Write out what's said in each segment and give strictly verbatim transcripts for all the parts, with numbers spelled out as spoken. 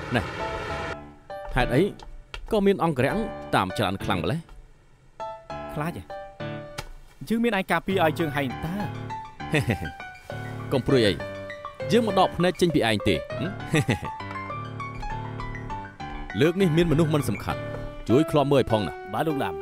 này hạt ấy có miếng ong rẽng tạm chờ ăn khăng mà lấy khá chứ chứ miếng ai cà pi ai trường hành ta công pruy ấy dương một đọp nơi trên bị anh tỉ lược ní miếng mình nútมันสำคัญช่วยคลอมเมื่อยพองนะบ้าลูกหลาน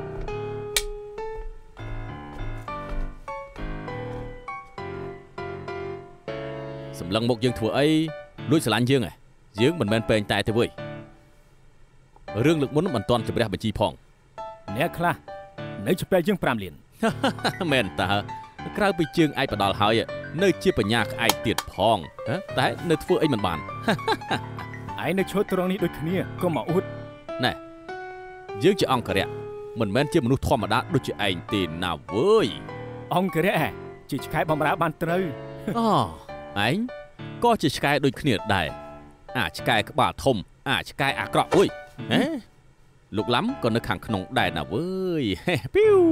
สำลังมกยังถั่วไอ้ลุยสลันยังไงยังมันแมนเป็นแต่เถอะเว้ยเรื่องลึกมุ้นมันตอนจะไปได้บัญชีพองเนี่ยคลาเนื้อจะไปยังปรามเลียนแมนตาคราวไปเจืองไอ้ปะดอลหายเนื้อเชี่ยปัญญาไอ้เตียดพองแต่เนื้อถั่วไอ้มันบานไอ้เนื้อโชดตรงนี้โดยขี้ก็มาอุดนี่ยังจะอังกฤษมันแมนเชี่ยมนุษย์ธรรมดาโดยจะไอ้ตีนน่าเว้ยอังกฤษจีจะขายบอมราบันเตอร์อ๋อไอ้ก็จะใช้โดยขี้ได้อาจใช้กระบะทมอาจใช้อากรอบอุ้ยเอ๊ะลูกล้ำก็นึกขังขนมได้นะเว้ยปิ้ว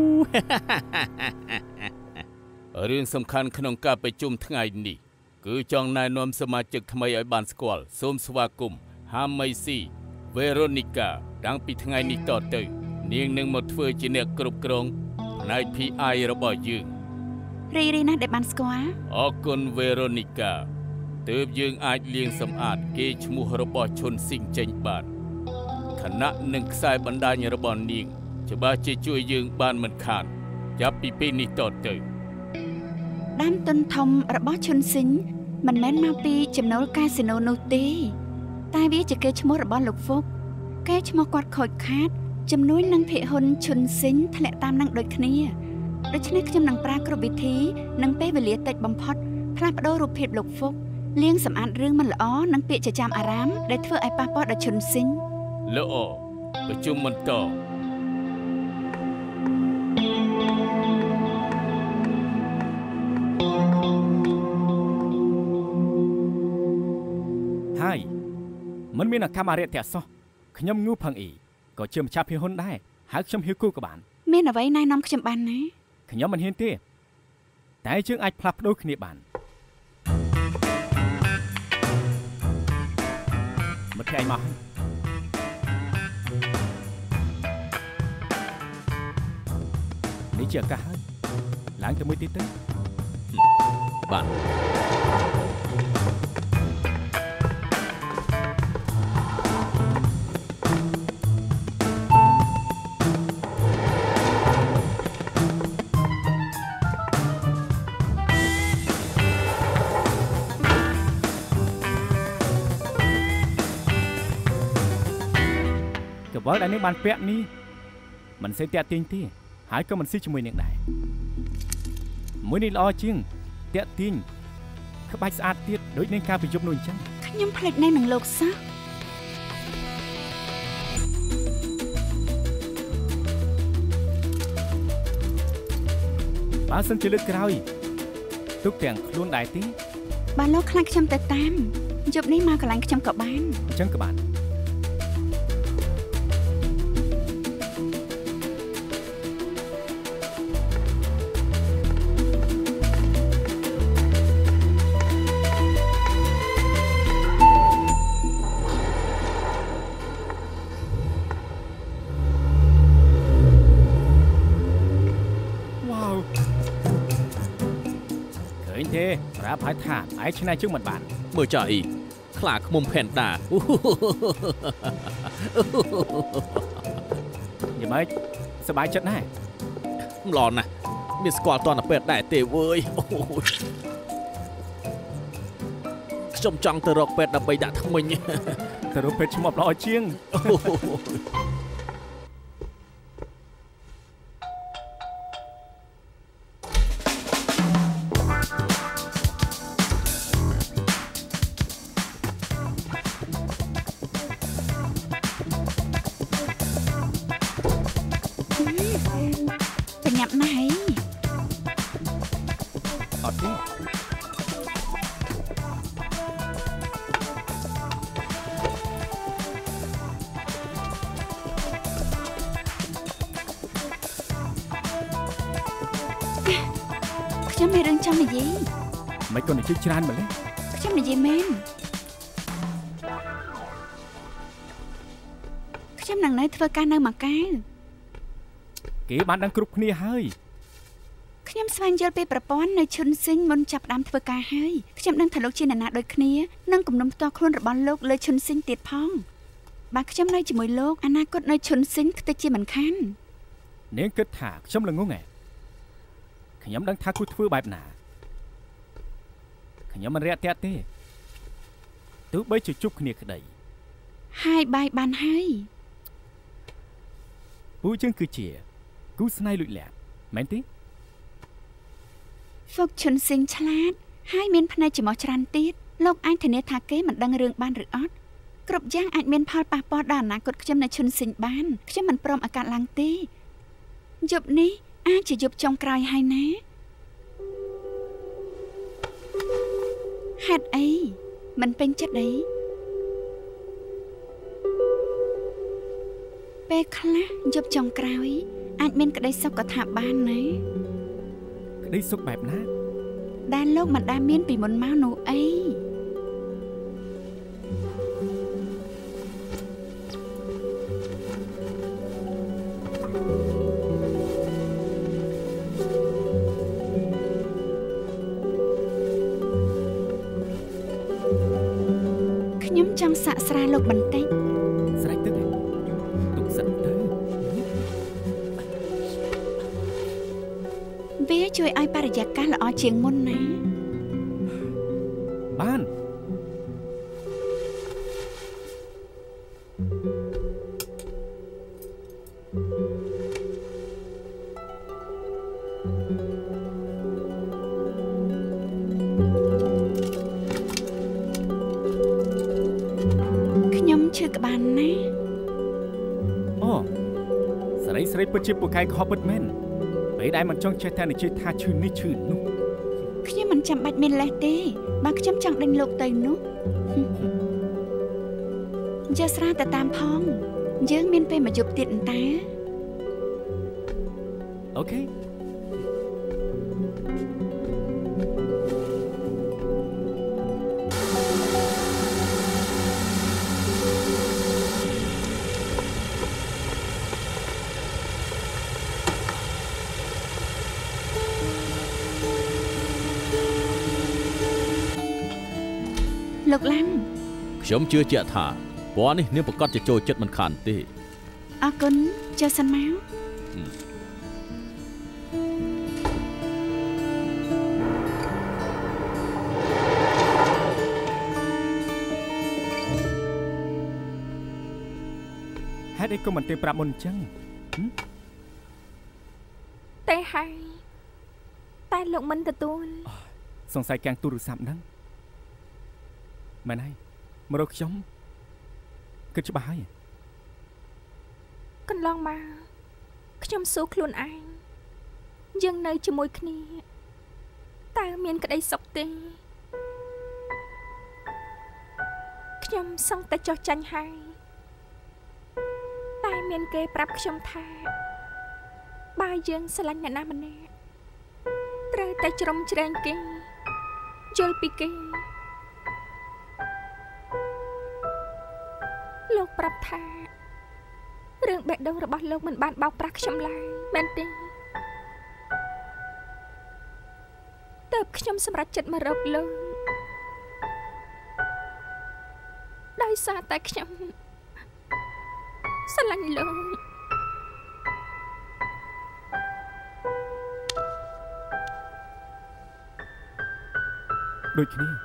เรื่องสำคัญขนมกาไปจุ่มทั้งไงนี่คือจองนายนวมสมาชิกทำไมไอ้บานสกอลส้มสวากุมฮามไมซีเวโรนิกาดังปีทั้งไงนี่ต่อเตยเนียงหนึ่งหมดเฟื่อจีเนกกรุบกรองนายพีไอระบายยืงรีรีนะเด็กบานสกอลออกคนเวโรนิกาเติบยืงอาจเลี้ยงสำอาดเกจมูฮระบอชนสิ่งเจงบานขณะหนึ่งสายบรรดาญระบอนนิ่งจะบ้าจะช่วยยืงบานมันขาดจับปีปีนี้ต่อเตยด้านต้นทอมระบอชนสิงมันแม้นมาปีจำนวนการสิโนโนตีตายวิจะเกจมูระบอนหลกฟกเกจมูกอดขดขาดจำนวนนังเพหนชนสิงทะเลตามนังโดยคณีโดยชนิดจำนังปลากรบิธีนังเป้เวลียติดบำพดพลาดโดรูปเพจหลกฟกเลี้ยงสำอาดเรื่องมันละอ้อนังเปียจะจำอารามได้เพื่อไอปาปอดชนสิงละอ้อประชุมมันต่อให้มันมีนักทำอะไรแต่ซอขยำงูพังอีก็เชื่อมชาพิฮุนได้หากเชื่อมฮิวกู้กับบ้านเมียนเอาไว้นายน้องขยำบ้านนะขยำมันเห็นเต้แต่เชื่อไอพลับโดยขณีบ้านมันใครมานี่เจ้าก้าหลังจะมือติดตึ้งบ้านว่าอันนี้บานเปียนี่มันเสียแต่ติงที่หายก็มันซิชมวยเนี่ยได้มวยนี่ล้อจริงแต่ติงเขาใบสะอาดเตี้ยโดยในการไปยกนุ่นจังขยำผลิตในหนังโลกซะบ้านสันจะเลือกกระไรทุกแต่งล้วนได้ที่บ้านโลกคลายขยำแต่ตามยกนี้มากระไรขยำกับบ้านจังกับบ้านรับหายถามไอ้ชนะชื่อมันบานเมื่อจ่ายคลาขมุมแผ่นตาอย่าไม่สบายจัดแน่ร้อนนะมีสกอตตอนเป็ดได้เตะเว้ยชมจังตรอกเป็ดดับใบด่าทั้งมึงตรอกเป็ดชมอบลอยเชียงฉันไม่เรื่องจำไม่ยีไม่ก่อนจะชื่อชานมาเลยฉันไม่ยีเมนខ្ញុំនឹងនៅធ្វើការនៅម៉ាកាវគេបានដឹងគ្រប់គ្នាហើយខ្ញុំស្វែងយល់ពីប្រព័ន្ធនៅឈុនស៊ីងមុនចាប់ផ្ដើមធ្វើការហើយខ្ញុំដឹងថាលោកជាអ្នកណាដូចគ្នានិងគំនុំផ្ទាល់ខ្លួនរបស់លោកលើឈុនស៊ីងទៀតផងបើខ្ញុំនៅជាមួយលោកអនាគតនៅឈុនស៊ីងខ្ទេចជាមិនខាននាងគិតថាខ្ញុំល្ងងឯងខ្ញុំដឹងថាគួរធ្វើបែបណាខ្ញុំមិនរាក់ទាក់ទេទោះបីជាជប់គ្នាក្តីហើយបាយបានហើយពូជើងគឺជាគូស្នេហ៍លួចលាក់មែនទេហ្វុកឈុនស៊ីងឆ្លាតហើយមានភ្នែកច្រមុះច្រើនទៀតលោកអាចធានាថាគេមិនដឹងរឿងបានឬអត់គ្រប់យ៉ាងអាចមានផលប៉ះពាល់ដល់អនាគតខ្ញុំនៅឈុនស៊ីងបានខ្ញុំមិនព្រមឲ្យកាត់ឡើងទេយប់នេះអាចជាយប់ចុងក្រោយហើយណាហេតុអីមិនពេញចិត្តអីពេលខ្លះយប់ចុងក្រោយអាចមានក្តីសុខក៏ថាបានណាក្តីសុខបែបណាដែលលោកមិនដែលមានពីមុនមកនោះអីខ្ញុំចង់សាកស្រាលោកបន្តិចស្រេចទឹកទុកសិនទៅវាជួយឲ្យបរិយាកាសល្អជាងមុនណាបានឈឺក្បាលណាអូស្រីស្រីពិតជាពូកែខុសពិតមែនពេលដែលមិនចង់ចេះតែនិយាយថាឈឺនេះឈឺនោះខ្ញុំមិនចាំបាច់មានលេសទេបើខ្ញុំចង់ដេញលោកទៅនោះយកស្រាទៅតាមផងយើងមានពេលមួយយប់ទៀតអន្តើអូខេលោកឡាំខ្ញុំជឿជាក់ថាពណ៌នេះនាងប្រកាសជាចូលចិត្តមិនខានទេអរគុណចូលសិនមកហេតុអីក៏មិនទៅប្រាប់មុនអញ្ចឹងតែហើយតែលោកមិនទទួលសង្ស័យកាំងទូរស័ព្ទហ្នឹងមែនហើយមករកខ្ញុំគិតច្បាស់ហើយកន្លងមកខ្ញុំសួរខ្លួនឯងយើងនៅជាមួយគ្នាតើមានក្តីសុខទេខ្ញុំសឹងតែចោះចាញ់ហើយតែមានគេប្រាប់ខ្ញុំថាបើយើងស្រឡាញ់អ្នកណាម្នាក់ត្រូវតែជ្រុំជ្រែងគេយល់ពីគេលោកប្រាប់ថារឿងបេះដូងរបស់លោកមិនបានបោកប្រាស់ខ្ញុំឡើយមែនទេទើបខ្ញុំសម្រេចចិត្តមករកលោកដោយសារតែខ្ញុំស្រឡាញ់លោកដូចគ្នា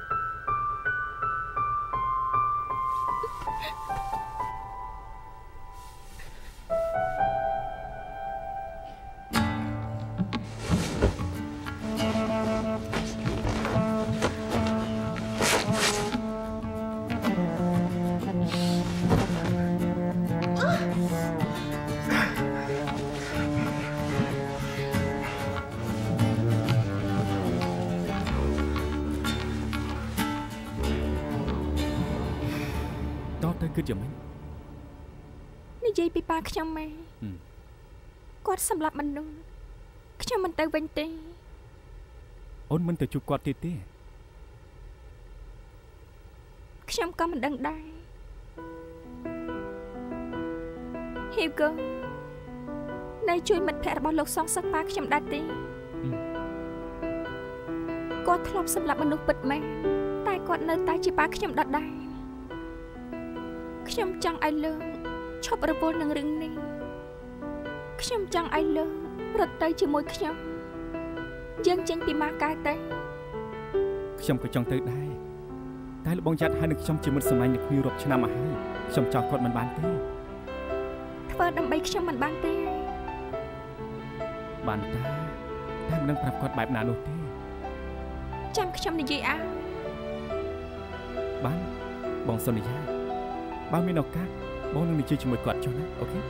គិតយ៉ាងម៉េចនិយាយពីប៉ាខ្ញុំម៉ែគាត់សម្លាប់មនុស្សខ្ញុំមិនទៅវិញទេអូនមិនទៅជួបគាត់ទៀតទេខ្ញុំក៏មិនដឹងដែរហ៊ីវហ្គើនៅជួយមិត្តភក្តិរបស់លោកសងសឹកប៉ាខ្ញុំដែរទេគាត់ធ្លាប់សម្លាប់មនុស្សពិតមែនតែគាត់នៅតែជាប៉ាខ្ញុំដដែលខ្ញុំចង់ឲ្យលើឈប់រវល់នឹងរឿងនេះខ្ញុំចង់ឲ្យលើរត់ទៅជាមួយខ្ញុំយើងចេញពីម៉ាកែទៅខ្ញុំក៏ចង់ទៅដែរតែលោកបងចាត់ឲ្យនឹងខ្ញុំជាមិត្តសម្លាញ់នឹងគ្នារាប់ឆ្នាំមកហើយខ្ញុំចង់គាត់មិនបានទេធ្វើដើម្បីខ្ញុំមិនបានទេបានតាតែមិននឹងប្រាប់គាត់បែបណានោះទេចាំខ្ញុំនិយាយអើបានបងសន្យាបើមានឱកាសបងនឹងនិយាយជាមួយគាត់ចុះណាអូខេ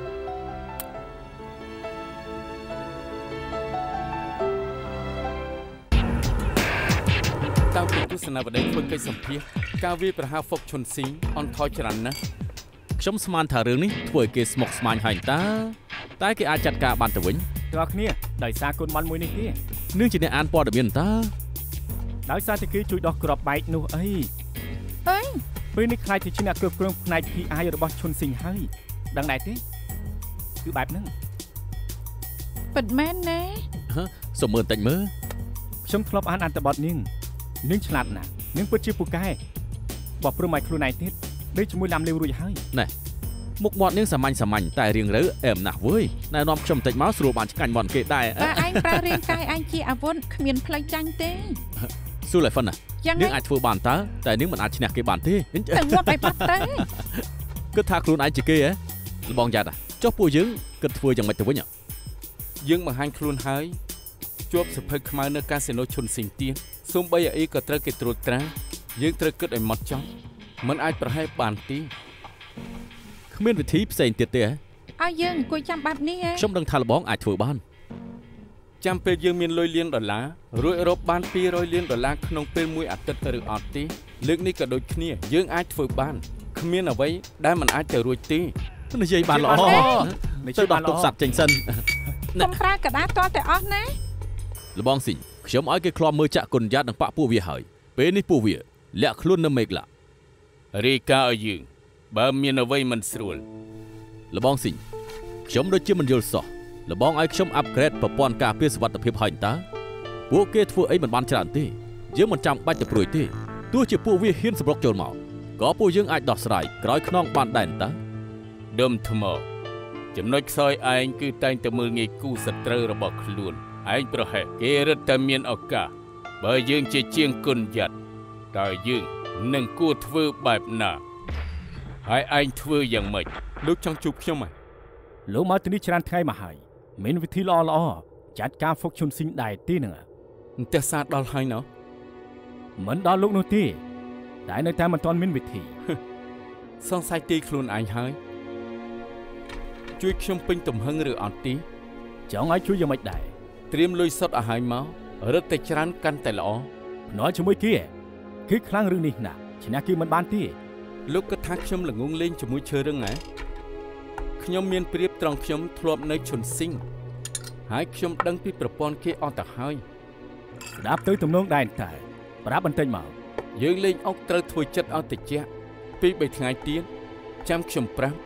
តាំងពីទស្សនវិស័យធ្វើកិច្ចសម្ភាសការវាយប្រហារហ្វុកឈុនស៊ីងអន់ថយច្រើនណាស់ខ្ញុំស្មានថារឿងនេះធ្វើឲ្យគេស្មុគស្មាញហើយតាតែគេអាចចាត់ការបានទៅវិញទាំងអស់គ្នាដោយសារគុណបានមួយនេះទេនឹងជាអ្នកអានព័ត៌មានតាដោយសារតែគេជួយដោះក្របបែកនោះអីអើយពេលនេះខ្លាចជាអ្នកគ្រប់គ្រងផ្នែក พี ไอ របស់ឈុនស៊ីងហើយដឹងដែរទេគឺបែបហ្នឹងពិតមែនណាសុំមើលតិចមើលខ្ញុំធ្លាប់អានអត្ថបទនាងនាងឆ្លាតណាស់នាងពិតជាពូកែបោះព្រមឲ្យខ្លួនឯងទៀតដូចជាមួយឡាំលេវរួចហើយណែមុខមាត់នាងសាមញ្ញសាមញ្ញតែរៀងរើអែមណាស់វើយណែនាំខ្ញុំតិចមកស្រួលបានឆ្កាញ់មាត់គេដែរតែឯងប្រើរាងកាយឯងជាអាវុធគ្មានផ្លេចចាញ់ទេស៊ូឡេហ្វិនណានាងអាចធ្វើបានតើតែនាងមិនអាចឈ្នះគេបានទេទៅងាប់ឲ្យបាត់ទៅគិតថាខ្លួនឯងជាគេហ៎លបងយ៉ាត់ចុះពួកយើងគិតធ្វើយ៉ាងម៉េចទៅវិញយើងបង្ហាញខ្លួនហើយជាប់សភៅខ្មៅនៅកាស៊ីណូឈុនស៊ីងទៀតសូម្បីអីក៏ត្រូវគេត្រួតត្រាយើងត្រូវគិតឲ្យម៉ត់ចត់មិនអាចប្រហែលបានទេគ្មានវិធីផ្សេងទៀតទេឲ្យយើងអង្គុយចាំបែបនេះហ៎ខ្ញុំដឹងថាលបងអាចធ្វើបានចាំពេលយើងមានលុយលានដុល្លាររួចរកបានពីររយលានដុល្លារក្នុងពេលមួយអាទិត្យឬអត់ទេលើកនេះក៏ដូចគ្នាយើងអាចធ្វើបានគ្មានអ្វីដែលមិនអាចទៅរួចទេនិយាយបានល្អទៅដល់ទុកសัตว์ចេញសិនកុំប្រើកដាតតតែអស់ណាលបងស៊ីខ្ញុំឲ្យគេឃ្លាំមើលចាក់គុណយ៉ាត់នឹងបាក់ពួកវាហើយពេលនេះពួកវាលាក់ខ្លួននៅមេឃឡារីកាឲ្យយើងបើមានអ្វីមិនស្រួលលបងស៊ីខ្ញុំដូចជាមិនយល់សោះលបងឲ្យខ្ញុំអាប់ក្រេតប្រព័ន្ធការពារសុវត្ថិភាពហើយតើពួកគេធ្វើអីមិនបានច្រើនទេយើងមិនចាំបាច់ទៅព្រួយទេទោះជាពួកវាហ៊ានសម្រុកចូលមកក៏ពួកយើងអាចដោះស្រាយក្រោយខ្នងបានដែរតើដុំថ្មចំណុចខ្សោយឯងគឺតែងតែមើលងាយគូសត្រូវរបស់ខ្លួនឯងប្រហែលគេរឹតតែមានឱកាសបើយើងជាជាងគុណយ៉ាត់តើយើងនឹងគួរធ្វើបែបណាហើយឯងធ្វើយ៉ាងម៉េចលោកចង់ជួបខ្ញុំហ៎លោកមកទីនេះច្រើនថ្ងៃមកហើយមានវិធីល្អល្អចាត់ការហ្វុកឈុនស៊ីងដែរទេនឹងអន្តសាដល់ហើយណោះមិនដល់លោកនោះទេតែនៅតែមិនទាន់មានវិធីសង្ស័យទីខ្លួនឯងហើយជួយខ្ញុំពេញទំហឹងឬអត់ទេចង់ឲ្យជួយយ៉ាងម៉េចដែរត្រៀមលុយសុទ្ធឲ្យហើយមករឹតតែច្រើនកាន់តែល្អភ្នាល់ជាមួយគេគឺខ្លាំងរឿងនេះណាស់ឈ្នះគេមិនបានទេលោកគិតថាខ្ញុំល្ងងលេងជាមួយឈើរឹងហ៎ខ្ញុំមានព្រៀបត្រង់ខ្ញុំធ្លាប់នៅឈុនស៊ីងហើយខ្ញុំដឹងពីប្រព័ន្ធគេអត់ទៅហើយស្ដាប់ទៅទំនងដែរតែប្រាប់បន្តិចមកយើងលេងអុកត្រូវធ្វើចិត្តឲ្យតិចពីបីថ្ងៃទៀតចាំខ្ញុំប្រាប់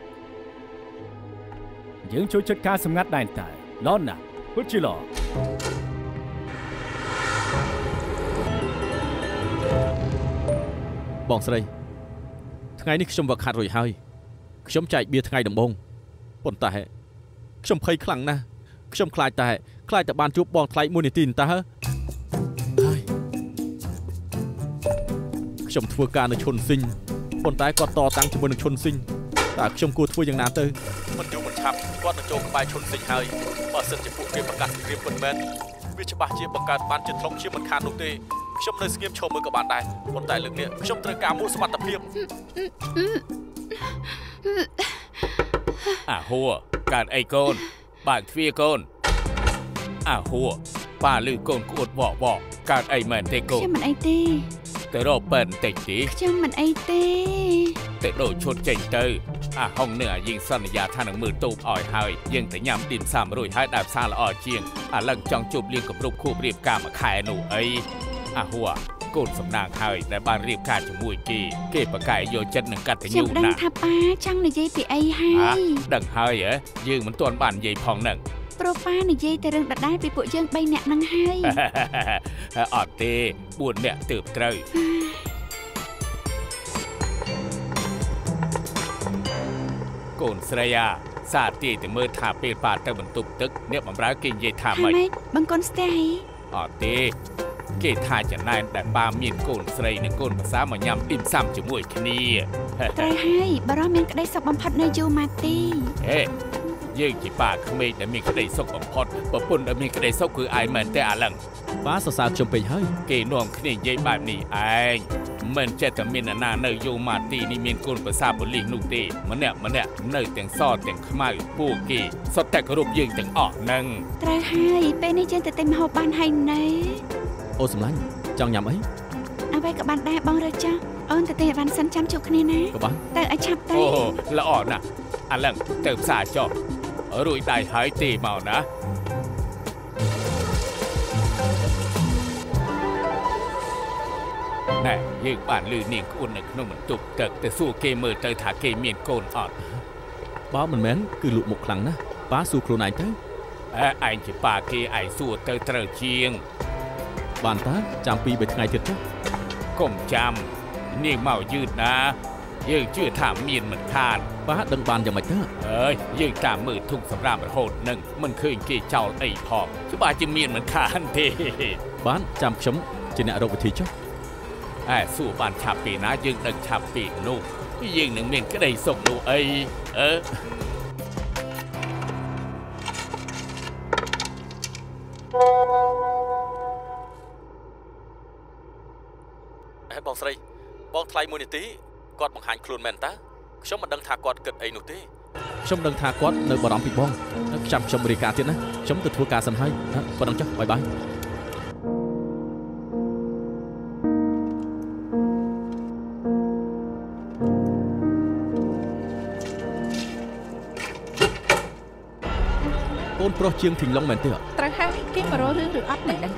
យើងជួយចិត្តការសម្ងាត់ដែរតែឡនណាពុតជីឡបងស្រីថ្ងៃនេះខ្ញុំវឹកហាត់រួចហើយខ្ញុំចែកបៀថ្ងៃដំបូងប៉ុន្តែខ្ញុំភ័យខ្លាំងណាស់ខ្ញុំខ្លាចតែខ្លាចតែបានជួបបងថ្លៃមួយនាទីតើហើយខ្ញុំធ្វើការនៅឈុនស៊ីងប៉ុន្តែគាត់តតាំងជាមួយនឹងឈុនស៊ីងតើខ្ញុំគួរធ្វើយ៉ាងណាទៅមិនយូរមិនឆាប់គាត់នឹងចូលក្បែរឈុនស៊ីងហើយបើសិនជាពួកគេប្រកាសគ្រាមពិតមែនវាច្បាស់ជាបង្កើតបានជាធ្លុងជាមិនខាននោះទេខ្ញុំនៅស្ងៀមឈរមើលក៏បានដែរប៉ុន្តែលើកនេះខ្ញុំត្រូវការមួយសមត្ថភាពអាហួរកើតអីកូនបើកទ្វារកូនអាហួរប៉ាលឺកូនក្អួតវក់វក់កើតអីមែនទេកូនខ្ញុំមិនអីទេទៅរកពេទ្យបន្តិចទេខ្ញុំមិនអីទេទៅដូរឈុតចេញទៅអាហុងនឹងអាយើងសន្យាថានឹងមើលទូបឲ្យហើយយើងទៅញ៉ាំទីមសាមរួយហើយដើរផ្សារល្អជាងអាឡឹងចង់ជួបលៀងគម្រប់ខួបរៀបការមួយខែនោះអីអាហួរកូនសំណាងហើយដែលបានរៀបការជាមួយគេគេប្រកែកយកចិត្តនឹងកតញ្ញូខ្ញុំដឹងណាស់ថាប៉ាចង់និយាយពីអីហើយដឹងហើយហ៎យើងមិនទាន់បាននិយាយផងហ្នឹងព្រោះប៉ានិយាយតែរឿងដដែលពីពួកយើងបីនាក់ហ្នឹងហើយអត់ទេបួននាក់ទើបត្រូវកូនស្រីអាសាទីទៅមើលថាពេលប៉ាទៅបន្ទប់ទឹកអ្នកបម្រើគេនិយាយថាម៉េចម៉េចបង្គន់ស្ទះអីអត់ទេគេថាចំណែនដែលប៉ាមានកូនស្រីនិងកូនប្រសាមកញ៉ាំទីមសាំជាមួយគ្នាត្រូវហើយបារម្ភមានក្តីសុខបំផុតនៅយូម៉ាទីហេយើងជាប៉ាក្មេកដែលមានក្តីសុខបំផុតប្រពន្ធដែលមានក្តីសុខគឺឯងមែនទេអាឡឹងប៉ាសរសើរខ្ញុំពេកហើយគេនាំគ្នានិយាយបែបនេះឯងមិនចេះតែមានអ្នកណានៅយូម៉ាទីនេះមានកូនប្រសាប៉ូលីសនោះទេម្នាក់ម្នាក់នៅទាំងសទាំងខ្មៅពួកគេសុទ្ធតែគោរពយើងទាំងអស់ហ្នឹងត្រូវហើយពេលនេះយើងទៅទិញម្ហូបបានហើយណែអូសម្លាញ់ចង់ញ៉ាំអីអ្វីក៏បានដែរបងរើចាស់អូនទៅទិញអីវ៉ាន់សិនចាំជួបគ្នាណាក៏បានទៅឲ្យឆាប់ទៅអូល្អណាស់អាឡឹងទៅផ្សារចុះរួចដៃហើយទេមកណាណែយើងបានលឺនាងក្អួននៅក្នុងបន្ទប់ទឹកទៅសួរគេមើលទៅថាគេមានកូនអត់បើមិនមែនគឺលក់មុខខ្លាំងណាស់ប៉ាសួរខ្លួនឯងទៅអើឯងជាប៉ាគេឯងសួរទៅត្រូវជាងបានតើចាំពីរបីថ្ងៃទៀតចុះកុំចាំនាងមកយឺតណាយើងជឿថាមានមិនខានប៉ាដឹងបានយ៉ាងម៉េចទៅអើយយើងតាមមើលធុងសម្រាប់រហូតនឹងមិនឃើញគេចោលអីផងច្បាស់ជាមានមិនខានទេបានចាំខ្ញុំជាអ្នករកវិធីចុះអែសួរបានឆាប់ពេលណាយើងដឹងឆាប់ពេលនោះយើងនឹងមានក្តីសុខនោះអីអឺអេបងស្រីបងថ្លៃមួយនាទីគាត់បង្ហាញខ្លួនមែនតើខ្ញុំមិនដឹងថាគាត់គិតអីនោះទេខ្ញុំដឹងថាគាត់នៅបារម្ភពីបងចាំខ្ញុំរាយការណ៍ទៀតណាខ្ញុំទៅធ្វើការសិនហើយប៉ុណ្ណឹងចុះបាយបាយកូនប្រុសជាងធីងឡុងមែនទេត្រូវហើយគេមករករឿងឬអត់មិនដឹង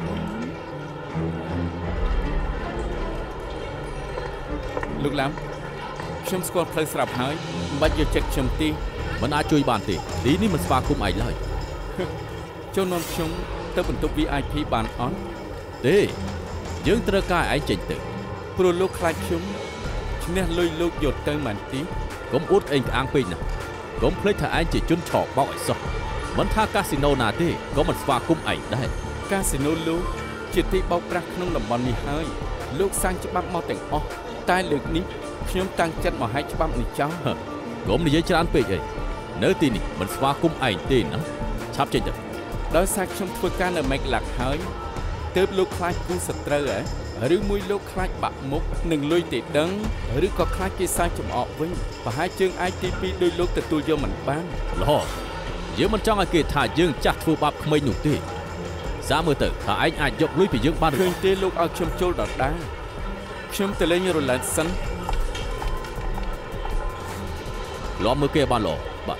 លោកឡាំខ្ញុំស្គាល់ផ្លូវស្រាប់ហើយមិនបាច់យកចិត្តខ្ញុំទេមិនអាចជួយបានទេទីនេះមិនស្វាគមន៍ឯងឡើយចូលនាំខ្ញុំទៅបន្ទប់ វី អាយ พี បានអត់ទេយើងត្រូវការឯងចេញទៅព្រោះលោកខ្លាចខ្ញុំឈ្នះលុយលោកយកទៅមែនទេកុំអួតឯងក្អាងពេកណាកុំភ្លេចថាឯងជាជនឆបោកឲ្យសោះមិនថាកាស៊ីណូណាទេក៏មិនស្វាគមន៍ឯងដែរកាស៊ីណូលោកជាទីបោកប្រាស់ក្នុងតំបន់នេះហើយលោកសាងច្បាប់មកទាំងអស់តែលើកនេះខ្ញុំតាំងចិត្តមកហែកច្បាប់នេះចោលកុំនិយាយច្រើនពេកអីនៅទីនេះមិនស្វាគមន៍ឯងទេណាឆាប់ចេញទៅដោយសារខ្ញុំធ្វើការនៅមេកឡាក់ហើយទើបលោកខ្លាចគូសត្រូវហ៎ឬមួយលោកខ្លាចបាក់មុខនឹងលុយទេដឹងឬក៏ខ្លាចគេសាយចំអកវិញប្រហែលជើងឯងទីពីរដោយលោកទទួលយកមិនបានល្អយើងមិនចង់ឲ្យគេថាយើងចាស់ធ្វើបាបក្មេងនោះទេសាមើលទៅថាឯងអាចយកលុយពីយើងបានឬឃើញទេលោកឲ្យខ្ញុំចូលដដែលខ្ញុំទៅលេងរ៉ូឡែនសិនលំមើលគេបានល្អបាទ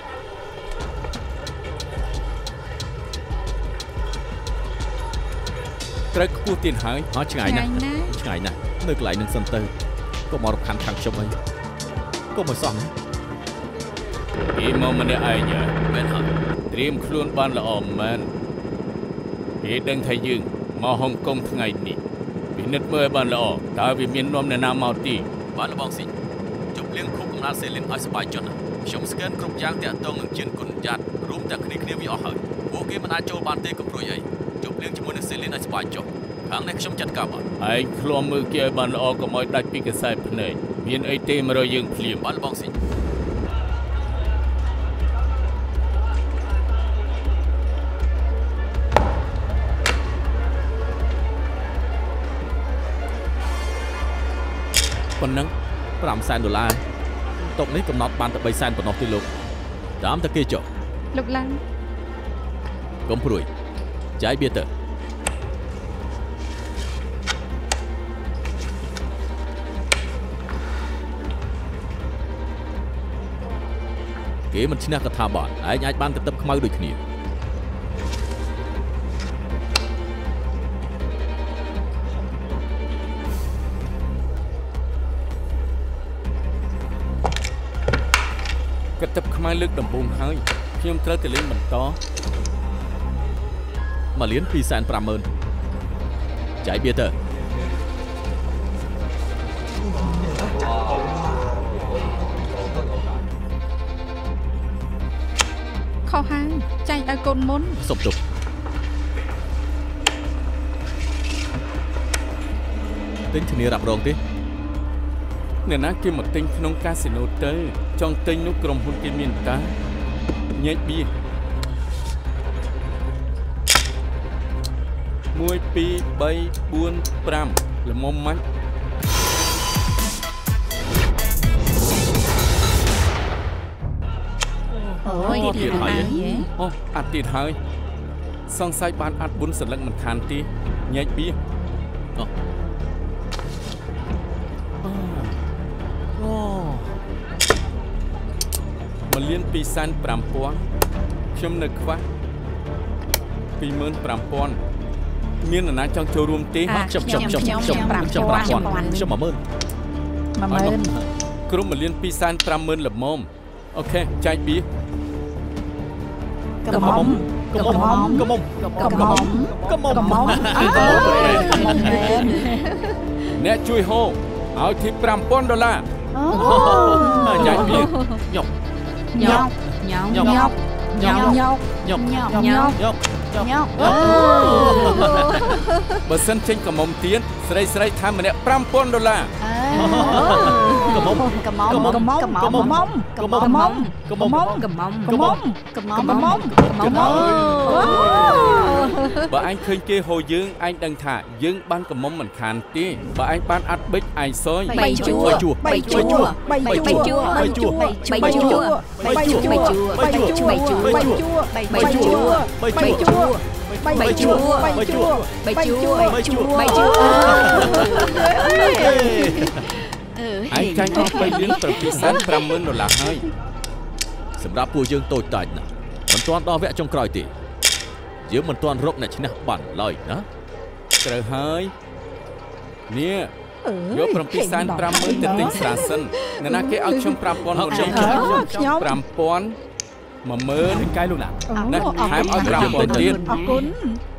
ត្រូវខ្ពស់ទៀតហើយអត់ឆ្ងាយណាស់ឆ្ងាយណាស់នៅកន្លែងនឹងសិនទៅកុំមករំខានខាងខ្ញុំអីកុំឲ្យសោះណាគេមកម្នាក់ឯងមែនហើយត្រៀមខ្លួនបានល្អមែនគេដឹងថាយើងមកហុងកុងថ្ងៃនេះពិនិត្យមើលបានល្អតើវាមាននាំអ្នកណាមកទីបានបងស៊ីជប់លៀងគ្រប់កំណត់សេលីនឲ្យសบายចិត្តណាខ្ញុំស្កេនគ្រប់យ៉ាងតាក់ទងនឹងជឿនគុណយ៉ាត់រួមទាំងគ្នាគ្នាវាអស់ហើយពួកគេមិនអាចចូលបានទេកំព្រួយអីជប់លៀងជាមួយនឹងសេលីនឲ្យសบายចិត្តខាងនេះខ្ញុំចាត់ការបានឯងឃ្លាំមើលគេឲ្យបានល្អកុំឲ្យដាច់ពីកសែតភ្នែកមានអីទេមករកយើងភ្លាមបានបងស៊ីប៉ុណ្ណឹង 5សែនដុល្លារតុកនេះកំណត់បានតែ3សែនប៉ុណ្ណោះទេលោកតាមតែគេចុះលោកឡាំកុំព្រួយចាយបៀទៅគេមិនឈ្នះកថាបានឯងអាចបានទៅទឹកខ្មៅដូចគ្នាកឹកទឹកខ្មែរលើកដំបូងហើយខ្ញុំត្រូវទៅលេងបន្តមួយលានពីរសែនប្រាំម៉ឺនចាយបៀទៅខុសហើយចែកឲ្យកូនមុនសុំទុកទិញធានារ៉ាប់រងទេអ្នកណាគេមកទិញក្នុងកាស៊ីណូទៅចង់ទិញនោះក្រុមហ៊ុនគេមានតាញែកបៀមួយពីរបីបួនប្រាំល្មមម៉ាច់អូយទៀតហើយអូអត់ទៀតហើយសង្ស័យបានអត់ប៊ុនសន្លឹកមិនខានទេញែកបៀអូមួយលានពីរសែនប្រាំពាន់ខ្ញុំនៅខ្វះពីរម៉ឺនប្រាំពាន់មាននរណាចង់ចូលរួមទេខ្ញុំខ្ញុំខ្ញុំខ្ញុំប្រាំខ្ញុំប្រាំពាន់ខ្ញុំមួយម៉ឺនមួយម៉ឺនក្រុមមួយលានពីរសែនប្រាំម៉ឺនល្មមអូខេចែកបៀកំមុំកំមុំកំមុំកំមុំកំមុំកំមុំអ្នកជួយហូឲ្យទីប្រាំពាន់ដុល្លារអូចែកបៀញ៉ុកញ៉ុកញ៉ុកញ៉ុកញ៉ុកញ៉ុកញ៉ុកញ៉ុកញ៉ុកញ៉ុកញ៉ុកបើសិនចេញកំមុំទៀតស្រីស្រីថាម្នាក់ប្រាំពាន់ដុល្លារកំមុំកំមុំកំមុំកំមុំកំមុំកំមុំកំមុំកំមុំកំមុំកំមុំកំមុំកំមុំបើអញឃើញគេហៅយើងអញដឹងថាយើងបានកំមុំមិនខានទេបើអញបានអត់បិចអញសយបីជួរជួរបីជួរបីជួរបីជួរបីជួរបីជួរបីជួរបីជួរបីជួរបីជួរបីជួរបីជួរបីជួរបីជួរបីជួរបីជួរអញចាញ់អស់បីលានប្រាំពីរសែនប្រាំម៉ឺនដុល្លារហើយសម្រាប់ពួកយើងតូចតាចណាស់មិនទាន់ដល់វគ្គចុងក្រោយទេយើងមិនទាន់រកអ្នកឈ្នះបានឡើយណាត្រូវហើយនេះយកប្រាំពីរសែនប្រាំម៉ឺនទៅទិញស្រាសិនអ្នកណាគេឲ្យខ្ញុំប្រាំពាន់ខ្ញុំខ្ញុំប្រាំពាន់មួយម៉ឺនកាយលោកឡាណាថែមឲ្យប្រាំពាន់ទៀតអរគុណ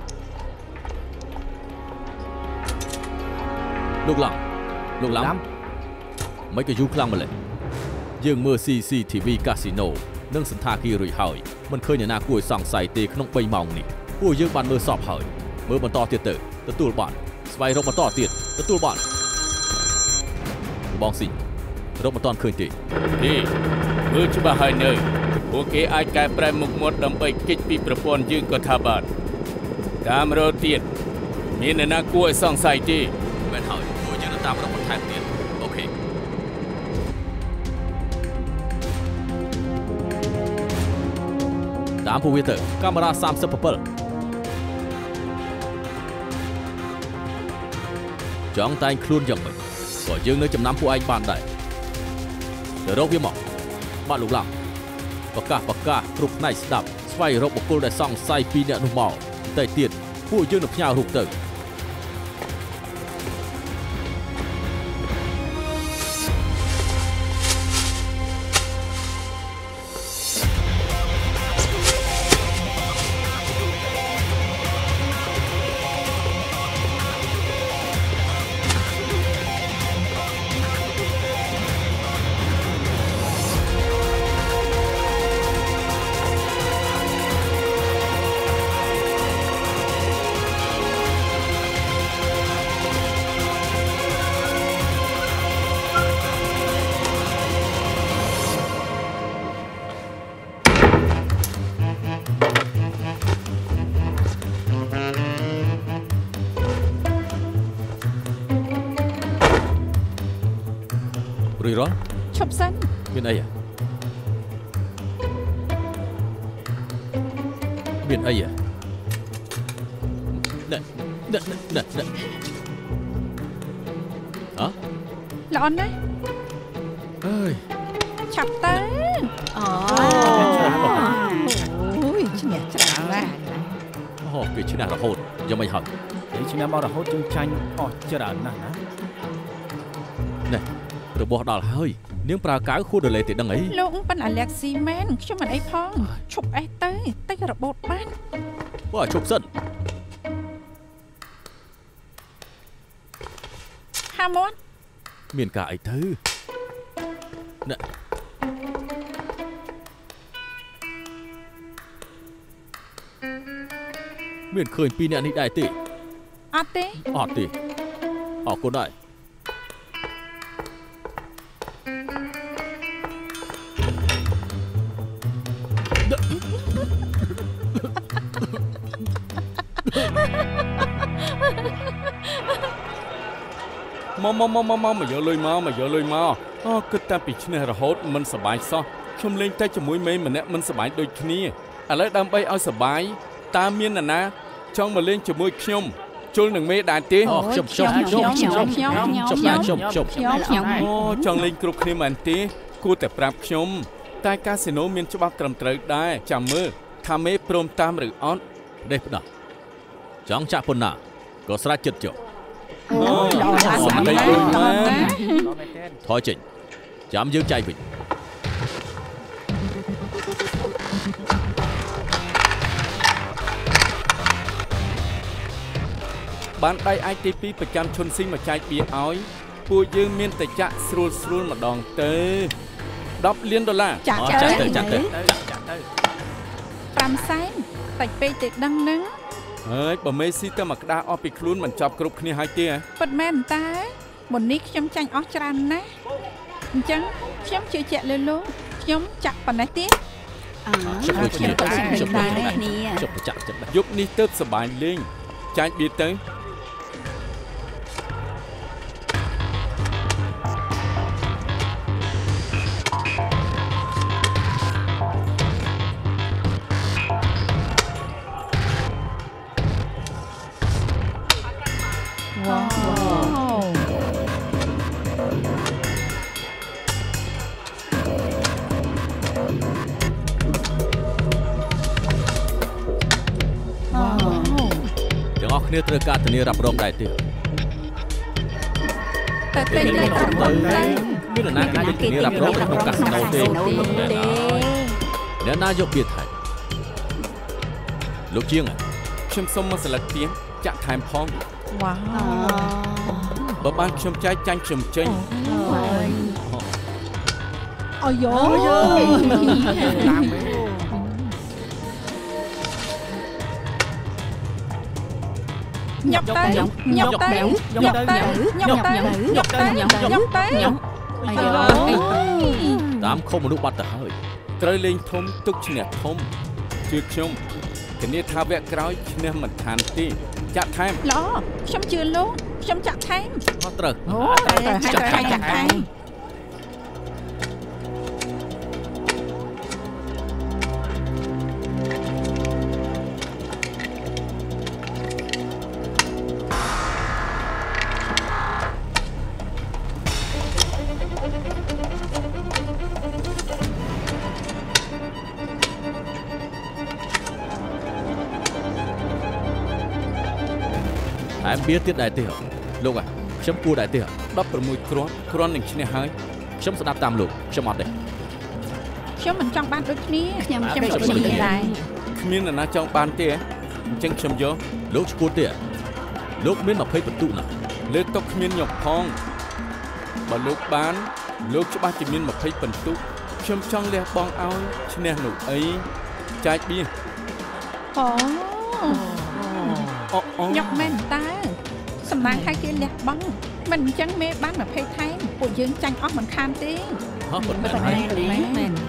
លោកឡាលោកឡាមិនក៏យូរខ្លាំងម្ល៉េះយើងមើល ซี ซี ที วี Casino និងសន្តាគាររួចហើយមិនឃើញអ្នកណាគួរឲ្យសង្ស័យទេក្នុងបីម៉ោងនេះពួកយើងបានមើលសពហើយមើលបន្តទៀតទៅទទួលបានស្វែងរកបន្តទៀតទទួលបានបងស៊ីរកមិនតាន់ឃើញទេទេមើលច្បាស់ហើយនៅពួកគេអាចកែប្រែមុខមាត់ដើម្បីគេចពីប្រព័ន្ធយើងក៏ថាបានតាមរកទៀតមានអ្នកណាគួរឲ្យសង្ស័យទេមែនហើយពួកយើងនឹងតាមរកបន្ថែមទៀតអូខេតាមពួកវាទៅកាមេរ៉ាសាមសិបbảyចង់តែងខ្លួនយ៉ាងម៉េចក៏យើងនៅចំណាំពួកឯងបានដែរទៅរកវាមកបាទលោកឡាំប្រកាសប្រកាសគ្រប់ផ្នែកស្ដាប់ស្វែងរកបុគ្គលដែលសង្ស័យពីអ្នកនោះមកតែទៀតពួកយើងនឹងផ្ញើរូបទៅរួចរាល់ឈប់សិនមានអីមានអីណែណែណែណែណែអើល្អណាស់អើយឆាប់ទៅអូអូយឈ្នះច្រើនណាស់អូគេឈ្នះរហូតយ៉ាងមិនហត់គេឈ្នះមករហូតយើងចាញ់អស់ច្រើនណាស់ណាណែរបស់ដល់ហើយនាងប្រើកៅខួរដលេទេដឹងអីលោកប៉ិនអាឡែកស៊ីមែនខ្ញុំមិនអីផងឈប់អេះទៅតែរបូតបានបើឈប់សិនហាមាត់មានការអីទៅណែមានឃើញពីអ្នកនេះដែរទេអត់ទេអត់ទេអរគុណដែរមកមកមកមកមកយកលុយមកមកយកលុយមកអូគិតតែពីឈ្នះរហូតមិនសប្បាយសោះខ្ញុំលេងតែជាមួយមេម្នាក់មិនសប្បាយដូចគ្នាឥឡូវដើម្បីឲ្យសប្បាយតើមាននរណាចង់មកលេងជាមួយខ្ញុំជុលនឹងមេដែរទេអូខ្ញុំខ្ញុំខ្ញុំខ្ញុំខ្ញុំខ្ញុំខ្ញុំខ្ញុំខ្ញុំអូចង់លេងគ្រប់គ្នាមែនទេគួរតែប្រាប់ខ្ញុំតែកាស៊ីណូមានច្បាប់ត្រឹមត្រូវដែរចាំមើលថាមេព្រមតាមឬអត់ដេះផ្ដោះចង់ចាក់ប៉ុណ្ណាក៏ស្រេចចិត្តចុះអូយល្អណាស់សំដីដូចមែនថយចេញចាំយើងចែកវិញបានដៃអាចទីពីរប្រចាំឈុនស៊ីងមកចែកបៀឲ្យពួកយើងមានតែចាក់ស្រួលស្រួលម្ដងទៅដប់លានដុល្លារចាក់ចាក់ទៅទៅចាក់ទៅប្រាំសែនតែពេកទៅដឹងនឹងហើយបើមេស៊ីទៅមកក្តារអស់ពីខ្លួនមិនចាប់គ្រប់គ្នាហើយទេពិតមែនតែមុននេះខ្ញុំចាញ់អស់ច្រើនណាស់អញ្ចឹងខ្ញុំជឿជាក់លើលោកខ្ញុំចាក់ប៉ុណ្ណេះទៀតជុំដូចគ្នាខ្ញុំជុំតែដូចគ្នាជុំទៅចាក់ចិត្តដែរយប់នេះទៅសប្បាយលេងចែកបៀទៅវ៉ាវទាំងអស់គ្នាត្រូវការធានារ៉ាប់រងដែរទេតែពេកទៅត្រឹមទៅមាននរណាគេធានារ៉ាប់រងក្នុងកាស៊ីណូទេអ្នកណាយកបៀថៃលោកជាងខ្ញុំសុំមកស្លឹកទៀនចាក់ថែមផងវ៉ាបើបានខ្ញុំចែកចាញ់ខ្ញុំចេញអូយ៉ូញ៉ាំទៅញ៉ាំទៅញ៉ាំទៅញ៉ាំទៅញ៉ាំទៅញ៉ាំទៅញ៉ាំទៅញ៉ាំតាមខុសមនុស្សបាត់ទៅហើយត្រូវលេងធំទុកឈ្នះធំជឿខ្ញុំធានាថាវគ្គក្រោយឈ្នះមិនខានទេចាក់ថែមល្អខ្ញុំជឿលោកខ្ញុំចាក់ថែមអត់ត្រូវអូត្រូវចាក់ថែមចាក់ថែមតែបៀទៀតដែរទេលោកអាខ្ញុំគួរដែរទេដប់ប្រាំមួយគ្រាប់គ្រាន់នឹងឈ្នះហើយខ្ញុំស្ដាប់តាមលោកខ្ញុំអត់ទេខ្ញុំមិនចង់បានដូចគ្នាខ្ញុំខ្ញុំខ្ញុំខ្ញុំដែរគ្មាននរណាចង់បានទេអញ្ចឹងខ្ញុំយកលោកឈួតទេលោកមានยี่สิบបន្ទុកណាលើតុកគ្មានខ្ញុំផងបើលោកបានលោកច្បាស់ជាមានยี่สิบបន្ទុកខ្ញុំចង់លះបង់ឲ្យឈ្នះនោះអីចាច់បៀអូអូអូញ៉ាំមែនតើសំណាងឲ្យគេលះបង់មិនអញ្ចឹងមេបានยี่สิบថែមពួកយើងចាញ់អស់មិនខានទេហ៎ប៉ុណ្ណឹងមែហើយនមែន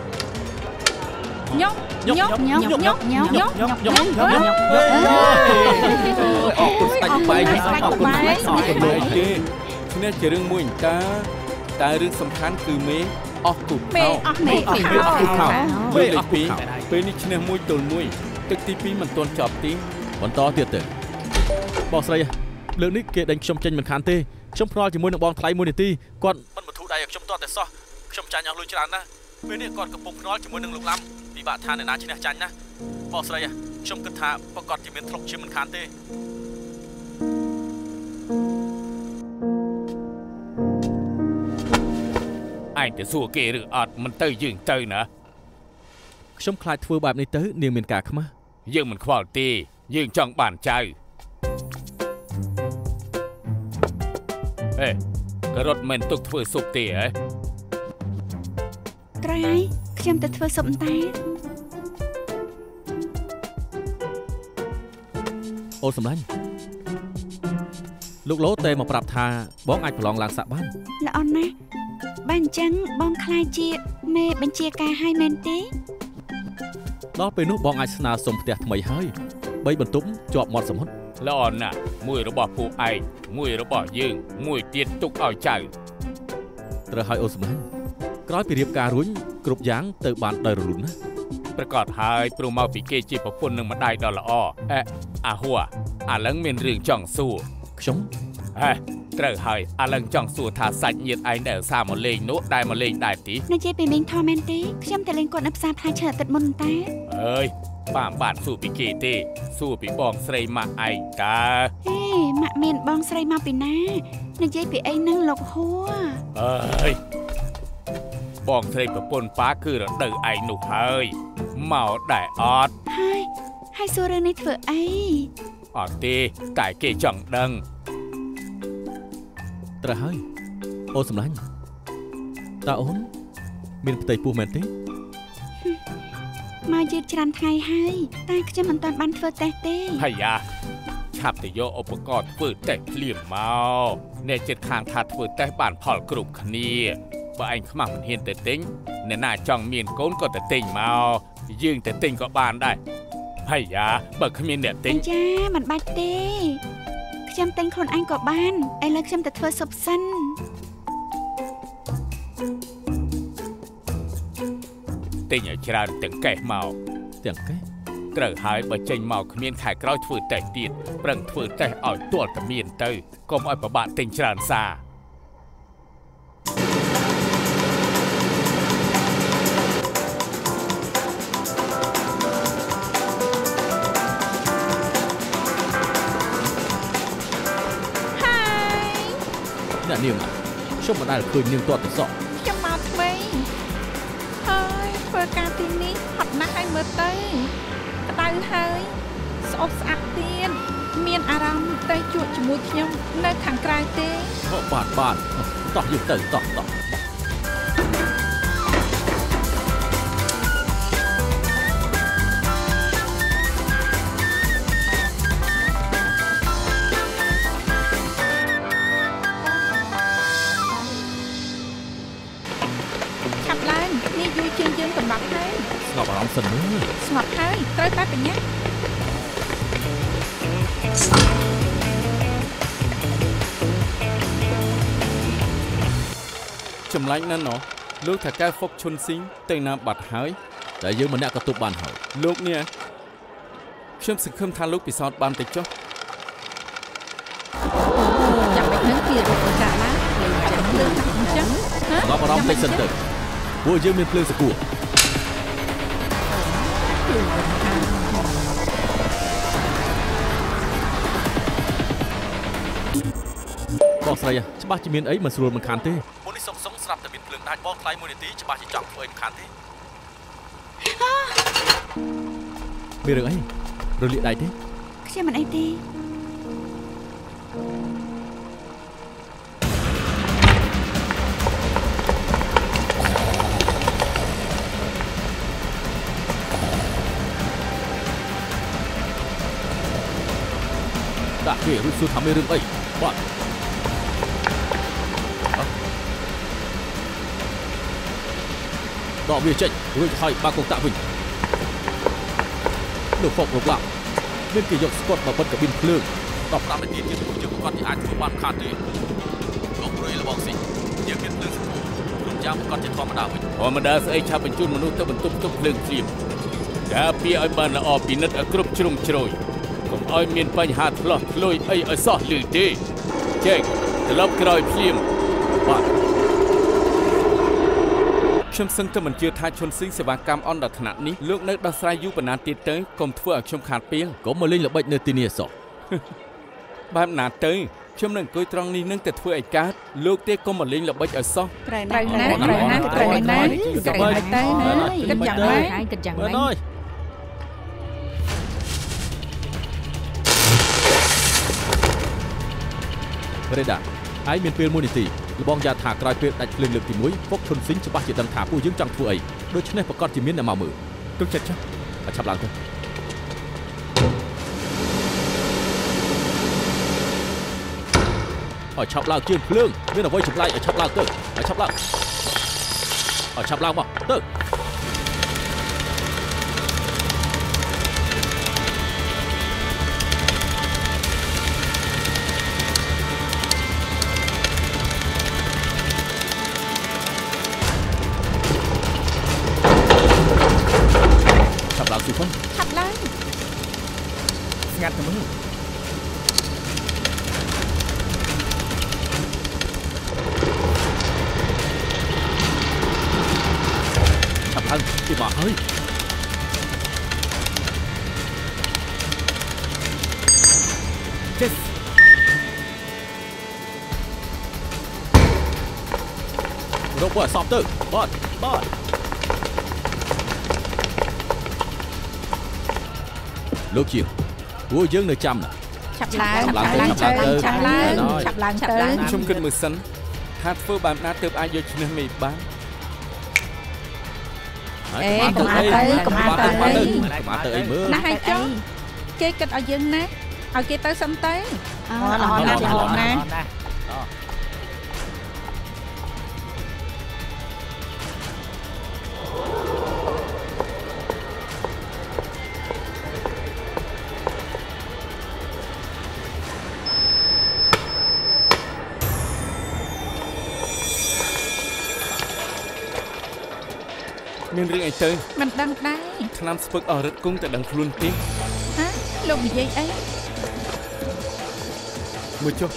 ញ៉ាំញ៉ាំញ៉ាំញ៉ាំញ៉ាំញ៉ាំញ៉ាំញ៉ាំញ៉ាំញ៉ាំញ៉ាំអរគុណស្ដេចបាយអរគុណអរគុណលោកទេឈ្នះជារឿងមួយតើតែរឿងសំខាន់គឺមេអស់គូខោមេអស់មេអស់មេអស់គូខោមេមេអលេស់ខគូពីរខោពេលនេះឈ្នះមួយទល់មួយទឹកទីពីរមិនទាន់ចប់ទេបន្តទៀតទៅបងស្រីលើកនេះគេដេញខ្ញុំចេញមិនខានទេខ្ញុំផ្ដល់ជាមួយនឹងបងថ្លៃមួយនាទីគាត់មិនបធូរដៃឲ្យខ្ញុំតតែសោះខ្ញុំចាញ់អស់លុយច្រើនណាស់ពេលនេះគាត់កំពុងផ្ដល់ជាមួយនឹងលោកឡាំពិបាកថាអ្នកណាឈ្នះចាញ់ណាបងស្រីខ្ញុំគិតថាប្រកាសជាមានធ្លុកជាមិនខានទេអឯងទៅសួរគេឬអត់មិនទៅយើងទៅណាខ្ញុំខ្លាចធ្វើបែបនេះទៅនាងមានការខ្មាស់យើងមិនខ្វល់ទេយើងចង់បានចៅអេករត់មិនទុកធ្វើស៊ុបទេហ៎ត្រៃខ្ញុំទៅធ្វើស៊ុបតែអូនសម្លាញ់លោកឡូតែមកប្រាប់ថាបងអាចប្រឡងឡើងសាក់បានល្អណាស់បើអញ្ចឹងបងខ្លាចជាមេបញ្ជាការឲ្យមែនទេដល់ពេលនោះបងអាចស្នើសុំផ្ទះថ្មីហើយបីបន្ទប់ជាប់មាត់សមុទ្រល្អណាស់មួយរបស់ពួកឯងមួយរបស់យើងមួយទៀតទុកឲ្យចៅត្រូវឲ្យអូនសម្លាញ់ក្រោយពីរៀបការរួចគ្រប់យ៉ាងទៅបានដោយរលូនណាប្រកាសហើយព្រោះមកពីគេជាប្រពន្ធនឹងម្ដាយដ៏ល្អអេអាហួរអាឡឹងមានរឿងចង់សួរខ្ញុំហេត្រូវហើយអាឡឹងចង់សួរថាសាច់ញាតិឯងដែលសារមកលេងនោះដែលមកលេងដែរទីនិយាយពីមីងថមែនទេខ្ញុំតែលេងគាត់នៅផ្សារផ្លែឈើទឹកមុនតែអើយបានបានសួរពីគេទេសួរពីបងស្រីម៉ាក់ឯងតើហេម៉ាក់មានបងស្រីមកពីណានិយាយពីអីនឹងលោកហួរអើយបងស្រីប្រពន្ធប៉ាគឺរដូវឯងនោះហើយមកដែរអត់ហើយហើយសួររឿងនេះធ្វើអីអត់ទេតែគេចង់ដឹងត្រូវហើយអូនសម្លាញ់តើអូនមានផ្ទៃពោះមែនទេមកយឺតច្រើនថ្ងៃហើយតែខ្ញុំមិនទាន់បានធ្វើតេស្តទេហើយយ៉ាឆាប់ទៅយកឧបករណ៍ធ្វើតេស្តភ្លាមមកអ្នកចិត្តខាងថាធ្វើតេស្តបានផលគ្រប់គ្នាបើឯងខ្មាស់មិនហ៊ានទៅទិញអ្នកណាចង់មានកូនក៏ទៅទិញមកយើងទៅទិញក៏បានដែរហើយយ៉ាបើគ្មានអ្នកទិញចាមិនបាច់ទេខ្ញុំទិញខ្លួនឯងក៏បានឥឡូវខ្ញុំទៅធ្វើស៊ុបសិនទិញឲ្យច្រើនទាំងកេះមកទាំងកេះត្រូវហើយបើចេញមកគ្មានខែក្រោយធ្វើតេស្តទៀតប្រឹងធ្វើតេស្តឲ្យទាល់តែមានទៅកុំឲ្យពិបាកទិញច្រើនសារអ្នកនាងខ្ញុំមិនដែលឃើញនាងទាត់ទៅសោះខ្ញុំមកថ្មីហើយធ្វើការទីនេះហត់ណាស់ហើយមើលទៅក្តៅហើយស្អប់ស្អាប់ទៀតមានអារម្មណ៍ទៅជួបជាមួយខ្ញុំនៅខាងក្រៅទេបាទបាទតោះយើងទៅតោះតោះស្ងប់អារម្មណ៍សិនមើលស្ងប់ហើយត្រូវតែបញ្ញាចម្លាញ់ណាស់ណោះលោកថាកែហ្វុកឈុនស៊ីងទៅណាបាត់ហើយតែយើងម្នាក់ក៏ទប់បានហើយលោកនេះខ្ញុំសង្ឃឹមថាលោកពិសោធន៍បានទៅចុះចាំមិននឹងពីរូបកាឡាលេងចាំភ្លើងអញ្ចឹងស្ងប់អារម្មណ៍តិចសិនទៅពួកយើងមានភ្លើងសគួរបងស្រីច្បាស់ជាមានអីមិនស្រួលមិនខានទេមុននេះសុកសុកស្រាប់តែមានភ្លើងដាច់បងថ្លៃមួយនាទីច្បាស់ជាចង់ធ្វើអីមិនខានទេមានរឿងអីរលាកដៃទេខ្ញុំមិនអីទេដាក់គេរួចសួរថាមានរឿងអីបាទដកវាចេញរួចហើយបាក់កុកតាក់វិញលោកហ្វុកលោកឡាប់មានគេយកស្កុតមកបិទកាប៊ីនភ្លើងដប់តាមនាទីទៀតពួកយើងគាត់អាចធ្វើបានខាតទេលោកព្រួយរបស់ស៊ីយើងមានភ្លើងក្រុមយ៉ាងគាត់ជាធម្មតាវិញធម្មតាស្អីឆាប់បញ្ជូនមនុស្សទៅបន្ទប់ទុកភ្លើងភ្លាមការពារឲ្យបានល្អពិនិត្យឲ្យគ្រប់ជ្រុងជ្រោយកុំឲ្យមានបញ្ហាឆ្លោះឆ្លួយអីឲ្យសោះលឺទេចេកត្រឡប់ក្រោយភ្លាមបាទខ្ញុំសឹងតែមិនជឿថាឈុនស៊ីងសេវាកម្មអន្តរថ្នាក់នេះលោកនៅដោះស្រាយយូរប៉ុណ្ណាទៀតទៅកុំធ្វើឲ្យខ្ញុំខាតពេលកុំមកលេងល្បិចនៅទីនេះសោះបែបណាទៅខ្ញុំនឹងអង្គុយត្រង់នេះនឹងតែធ្វើឲ្យកើតលោកទេកុំមកលេងល្បិចឲ្យសោះត្រូវណាស់ត្រូវណាស់ត្រូវណាស់ត្រូវណាស់ទៅណាគិតយ៉ាងម៉េចហើយគិតយ៉ាងម៉េចរេដាឯងមានពេលមួយនាទីលបងយ៉ាថាក្រោយពេលដាច់ភ្លើងលើកទីមួយពុកឈុនស៊ីងច្បាស់ជាដឹងថាពួកយើងចង់ធ្វើអីដូច្នេះប្រកាសជាមានអ្នកមកមើលទុកចិត្តចុះឲ្យឆាប់ឡើងទៅឲ្យឆាប់ឡើងជាងភ្លើងមានអ្វីចម្លែកឲ្យឆាប់ឡើងទៅឲ្យឆាប់ឡើងឲ្យឆាប់ឡើងមកទៅឆាប់ឡើងស៊ីផងឆាប់ឡើងស្ងាត់ទៅមើលឡើងពីមកហើយចេះរកពួកសពទៅបតបតលោកជាពួកយើងនៅចាំណាឆាប់ឡើងឆាប់ឡើងឆាប់ឡើងឆាប់ឡើងឆាប់ឡើងទៅខ្ញុំគិតមើលសិនថាធ្វើបែបណាទើបអាចយកឈ្នះមេបានអេកុំអាទៅកុំអាទៅកុំអាទៅអីមើលណាស់ហើយចុះគេគិតឲ្យយើងណាឲ្យគេទៅសិនទៅអូល្អណាស់ល្អណាស់មានរឿងអីទៅមិនដឹងដែរឆ្នាំស្ពឹកអរិទ្ធគង់តែដឹងខ្លួនទេហ៎លោកនិយាយអីមួយចុះ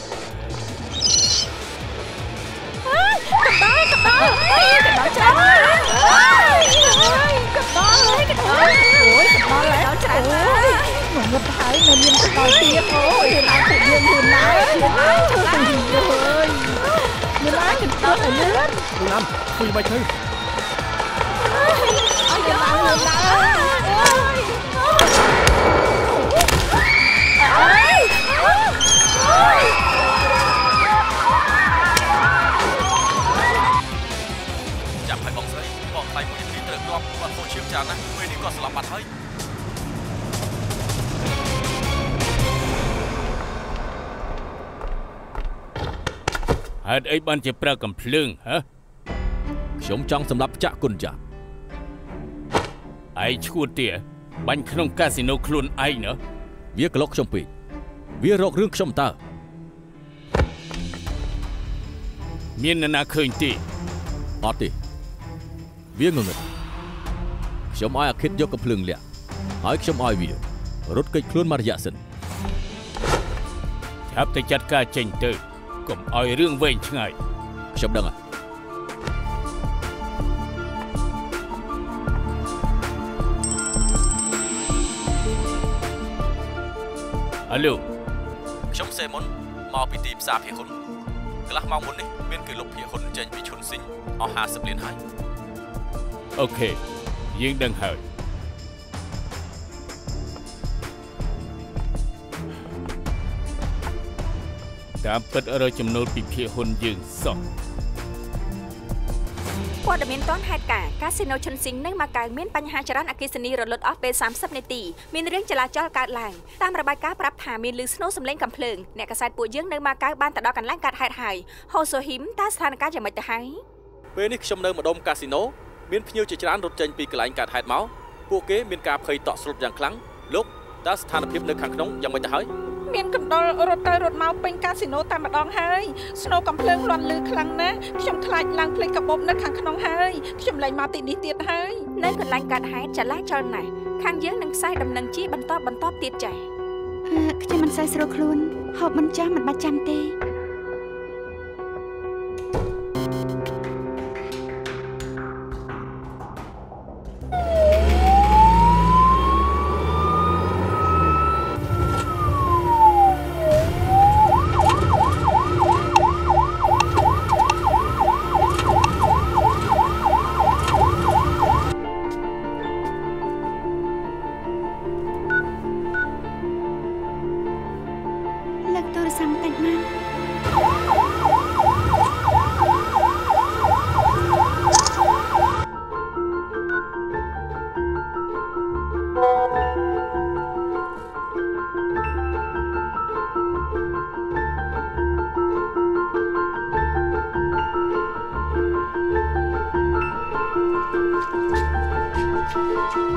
អើយកដោយកដោអើយកដោច្រើនអើយកដោកដោអូយកដោแล้วច្រើនហើយមកងឹតហើយនៅមានកដោទៀតអូយឡើងពួកយើងហ៊ានណាស់ហ៊ានណាស់ឆ្លាតអើយមានឡាយកដោឲ្យលឿនលោកណាំជួយមិនទៅអើយឡើងឡើងអើយចាប់ឲ្យបងស្រីបងស្រីមួយនាទីត្រូវគាត់គាត់ចូលឈាមច្រើនណាស់ពេលនេះគាត់ស្លាប់បាត់ហើយហេតុអីបានជាប្រើកំភ្លើងហ៎ខ្ញុំចង់សម្រាប់ចាក់គុណចាឯងឈួតទៀតបាញ់ក្នុងកាស៊ីណូខ្លួនឯងណាវាក្លុកខ្ញុំពេកវារករឿងខ្ញុំតើមាននរណាឃើញទេអត់ទេវាងងឹតខ្ញុំឲ្យអាខិតយកកំភ្លើងលាក់ហើយខ្ញុំឲ្យវារត់គេចខ្លួនមករយៈសិនឆាប់ទៅចាត់ការចេញទៅកុំឲ្យរឿងវែងឆ្ងាយខ្ញុំដឹងហ៎អាឡូខ្ញុំសេមុនមកពីទីផ្សារភាគហ៊ុនកន្លះម៉ោងមុននេះមានគេលុបភាគហ៊ុនចេញពីឈុនស៊ីងអស់ห้าสิบលានហើយអូខេយើងដឹងហើយតាមពិតរកចំណូលពីភាគហ៊ុនយើងសោះព័ត៌មានទាន់ហេតុការណ៍កាស៊ីណូឈុនស៊ីងនៅម៉ាកាវមានបញ្ហាចរន្តអគ្គិសនីរលត់អស់ពេលសាមសិបនាទីមានរឿងចលាចលកើតឡើងតាមរបាយការណ៍ប្រាប់ថាមានឮស្នូរសំឡេងកំភ្លើងអ្នកកាសែតពួកយើងនៅម៉ាកាវបានទៅដល់កន្លែងកើតហេតុហើយហូសូហ៊ីមតើស្ថានភាពយ៉ាងម៉េចទៅហើយពេលនេះខ្ញុំនៅម្ដុំកាស៊ីណូមានភ្ញៀវជាច្រើនរត់ចេញពីកន្លែងកើតហេតុមកពួកគេមានការភ័យតក់ស្លុតយ៉ាងខ្លាំងលោកតើស្ថានភាពនៅខាងក្នុងយ៉ាងម៉េចទៅហើយមានកណ្ដុររត់ទៅរត់មកពេញកាស៊ីណូតែម្ដងហើយស្នូកំភ្លើងលាន់លឺខ្លាំងណាស់ខ្ញុំខ្លាចឡើងភ្លេចកាបូបនៅខាងក្នុងហើយខ្ញុំលែងមកទីនេះទៀតហើយនៅកន្លែងកើតហេតុចលាចលណាស់ខាងយើងនឹងខ្សែដំណឹងជីបន្តបន្តទៀតចា៎ខ្ញុំមិនសូវស្រួលខ្លួនហូបមិនចាស់មិនបាច់ចាំទេ។